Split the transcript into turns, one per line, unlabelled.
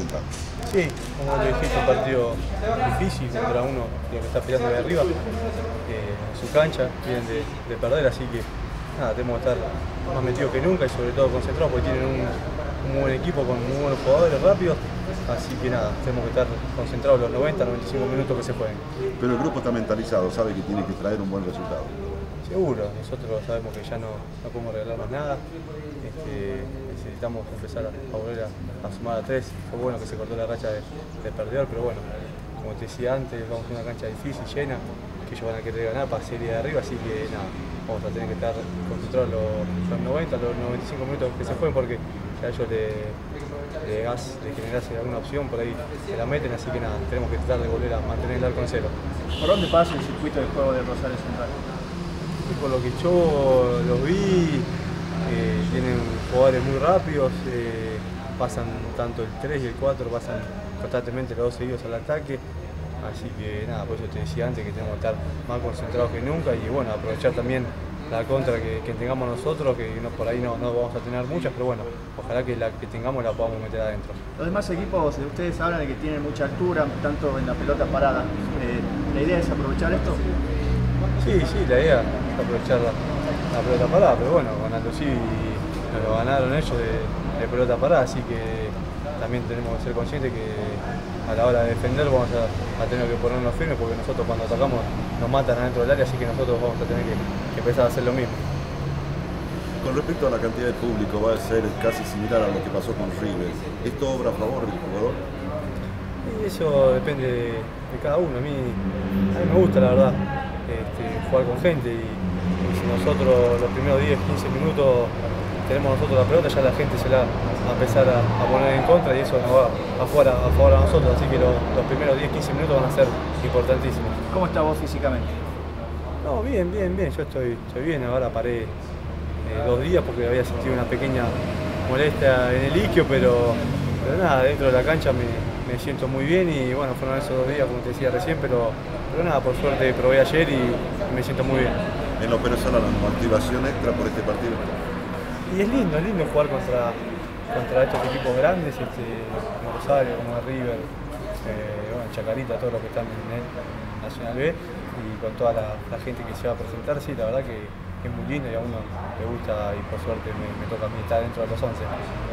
presentar.
Sí, como le dijiste, un partido difícil contra uno de los que está peleando de arriba, en su cancha, vienen de perder, así que nada, tenemos que estar más metidos que nunca y sobre todo concentrados porque tienen un muy buen equipo con muy buenos jugadores rápidos, así que nada, tenemos que estar concentrados los 90-95 minutos que se jueguen.
Pero el grupo está mentalizado, sabe que tiene que traer un buen resultado.
Seguro, nosotros sabemos que ya no podemos regalar más nada, necesitamos empezar a volver a sumar a 3, fue bueno que se cortó la racha de perdedor, pero bueno, como te decía antes, vamos a una cancha difícil, llena, que ellos van a querer ganar para serie de arriba, así que nada, vamos a tener que estar concentrados los 90, los 95 minutos que se jueguen porque ya ellos le generase alguna opción, por ahí se la meten, así que nada, tenemos que tratar de volver a mantener el arco en cero.
¿Por dónde pasa el circuito de juego de Rosario Central?
Y por lo que yo los vi, tienen jugadores muy rápidos, pasan tanto el 3 y el 4, pasan constantemente los dos seguidos al ataque, así que nada, por eso te decía antes que tenemos que estar más concentrados que nunca y bueno, aprovechar también la contra que tengamos nosotros, que por ahí no vamos a tener muchas, pero bueno, ojalá que la que tengamos la podamos meter adentro.
Los demás equipos de ustedes hablan de que tienen mucha altura, tanto en la pelota parada. ¿La idea es aprovechar esto?
Sí, la idea es aprovechar la pelota parada, pero bueno, con Aldo Civi nos lo ganaron ellos de pelota parada, así que también tenemos que ser conscientes que a la hora de defender vamos a tener que ponernos firmes porque nosotros cuando atacamos nos matan adentro del área, así que nosotros vamos a tener que empezar a hacer lo mismo.
Con respecto a la cantidad de público, va a ser casi similar a lo que pasó con River. ¿Esto obra a favor del jugador?
Y eso depende de cada uno. A mí me gusta, la verdad, jugar con gente y si nosotros los primeros 10-15 minutos tenemos nosotros la pelota, ya la gente se la va a empezar a poner en contra y eso nos va a jugar a favor a nosotros, así que los primeros 10-15 minutos van a ser importantísimos.
¿Cómo estás vos físicamente?
No, bien, yo estoy bien, ahora paré 2 días porque había sentido una pequeña molestia en el isquio, pero nada, dentro de la cancha me siento muy bien y bueno, fueron esos 2 días como te decía recién, pero nada, por suerte probé ayer y me siento muy bien.
En lo personal, ¿una motivación extra por este partido?
Y es lindo jugar contra estos equipos grandes, como Rosario, como River, bueno, Chacarita, todos los que están en el Nacional B y con toda la gente que se va a presentar, sí, la verdad que es muy lindo y a uno le gusta y por suerte me toca a mí estar dentro de los 11.